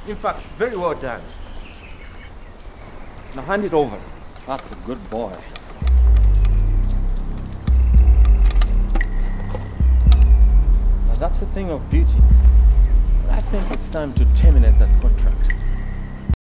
In fact, very well done. Now hand it over. That's a good boy. Now that's a thing of beauty. But I think it's time to terminate that contract.